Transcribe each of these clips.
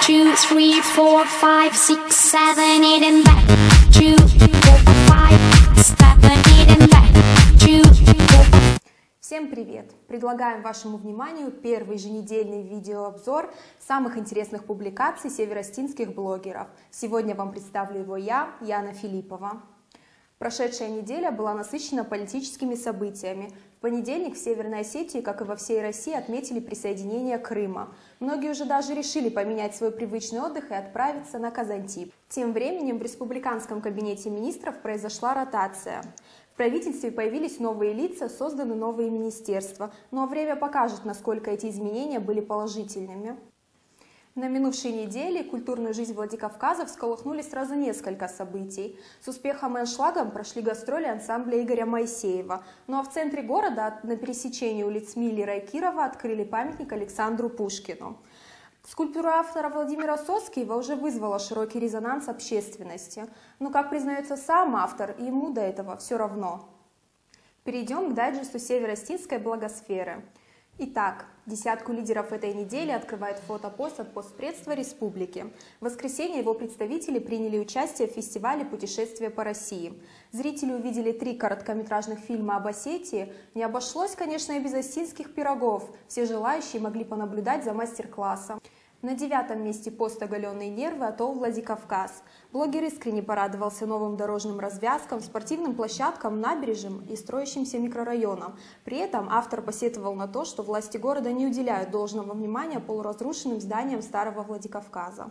2, 3, 4, 5, 6, 7, 8 and back. 2, 4, 5, 7, 8 and back. 2, 4. Всем привет! Предлагаем вашему вниманию первый еженедельный видеообзор самых интересных публикаций северостинских блогеров. Сегодня вам представлю его я, Яна Филиппова. Прошедшая неделя была насыщена политическими событиями. В понедельник в Северной Осетии, как и во всей России, отметили присоединение Крыма. Многие уже даже решили поменять свой привычный отдых и отправиться на Казантип. Тем временем в Республиканском кабинете министров произошла ротация. В правительстве появились новые лица, созданы новые министерства, но время покажет, насколько эти изменения были положительными. На минувшей неделе культурную жизнь Владикавказа всколыхнули сразу несколько событий. С успехом и аншлагом прошли гастроли ансамбля Игоря Моисеева. Ну а в центре города, на пересечении улиц Миллера и Кирова, открыли памятник Александру Пушкину. Скульптура автора Владимира Соцкиева уже вызвала широкий резонанс общественности. Но, как признается сам автор, ему до этого все равно. Перейдем к дайджесту северостинской благосферы. Итак, десятку лидеров этой недели открывает фотопост от Постпредства Республики. В воскресенье его представители приняли участие в фестивале «Путешествие по России». Зрители увидели 3 короткометражных фильма об Осетии. Не обошлось, конечно, и без осетинских пирогов. Все желающие могли понаблюдать за мастер-классом. На 9-м месте пост «Оголенные нервы» АТО Владикавказ. Блогер искренне порадовался новым дорожным развязкам, спортивным площадкам, набережным и строящимся микрорайонам. При этом автор посетовал на то, что власти города не уделяют должного внимания полуразрушенным зданиям старого Владикавказа.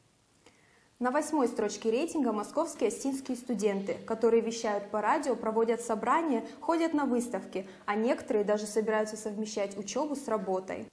На 8-й строчке рейтинга московские осетинские студенты, которые вещают по радио, проводят собрания, ходят на выставки, а некоторые даже собираются совмещать учебу с работой.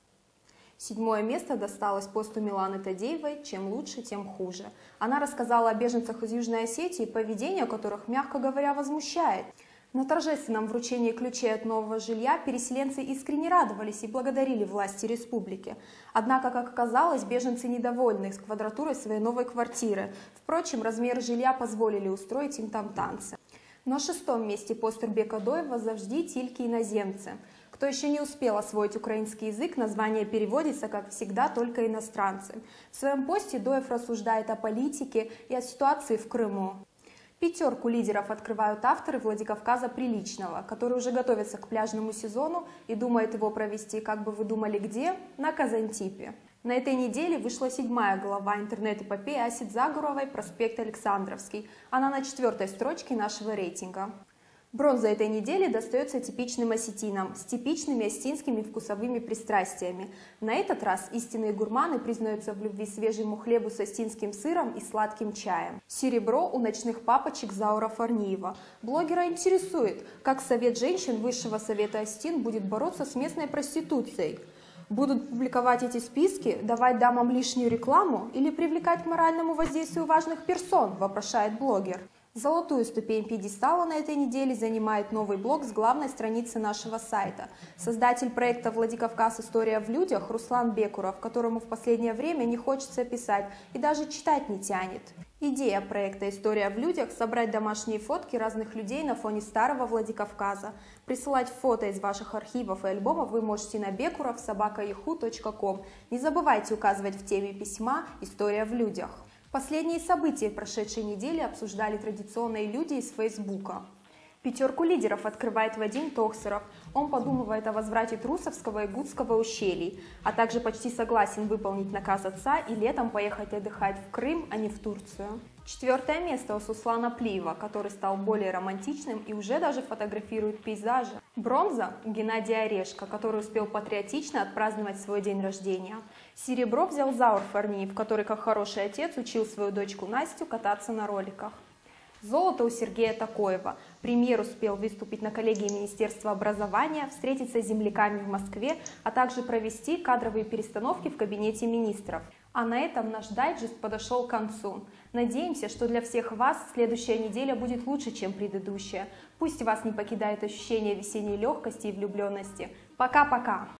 7-е место досталось посту Миланы Тадеевой «Чем лучше, тем хуже». Она рассказала о беженцах из Южной Осетии, поведение которых, мягко говоря, возмущает. На торжественном вручении ключей от нового жилья переселенцы искренне радовались и благодарили власти республики. Однако, как оказалось, беженцы недовольны квадратурой своей новой квартиры. Впрочем, размеры жилья позволили устроить им там танцы. На 6-м месте пост Урбека Доева «Завжди тільки иноземцы». Кто еще не успел освоить украинский язык, название переводится, как всегда, только иностранцы. В своем посте Доев рассуждает о политике и о ситуации в Крыму. 5-ку лидеров открывают авторы Владикавказа Приличного, которые уже готовятся к пляжному сезону и думают его провести, как бы вы думали, где? На Казантипе. На этой неделе вышла 7-я глава интернет-эпопеи Аси Загуровой «Проспект Александровский». Она на 4-й строчке нашего рейтинга. Бронза этой недели достается типичным осетинам с типичными осетинскими вкусовыми пристрастиями. На этот раз истинные гурманы признаются в любви свежему хлебу с осетинским сыром и сладким чаем. Серебро у ночных папочек Заура Фарниева. Блогера интересует, как Совет женщин Высшего Совета Осетин будет бороться с местной проституцией. Будут публиковать эти списки, давать дамам лишнюю рекламу или привлекать к моральному воздействию важных персон, вопрошает блогер. Золотую ступень пьедестала на этой неделе занимает новый блог с главной страницы нашего сайта. Создатель проекта «Владикавказ. История в людях» Руслан Бекуров, которому в последнее время не хочется писать и даже читать не тянет. Идея проекта «История в людях» – собрать домашние фотки разных людей на фоне старого Владикавказа. Присылать фото из ваших архивов и альбомов вы можете на bekurov@yahoo.com. Не забывайте указывать в теме письма «История в людях». Последние события прошедшей недели обсуждали традиционные люди из Фейсбука. 5-ку лидеров открывает Вадим Тохсеров. Он подумывает о возврате Трусовского и Гудского ущелий, а также почти согласен выполнить наказ отца и летом поехать отдыхать в Крым, а не в Турцию. 4-е место у Суслана Плиева, который стал более романтичным и уже даже фотографирует пейзажи. Бронза у Геннадия Орешка, который успел патриотично отпраздновать свой день рождения. Серебро взял Заур Фарниев, который, как хороший отец, учил свою дочку Настю кататься на роликах. Золото у Сергея Такоева. Премьер успел выступить на коллегии Министерства образования, встретиться с земляками в Москве, а также провести кадровые перестановки в кабинете министров. А на этом наш дайджест подошел к концу. Надеемся, что для всех вас следующая неделя будет лучше, чем предыдущая. Пусть вас не покидает ощущение весенней легкости и влюбленности. Пока-пока!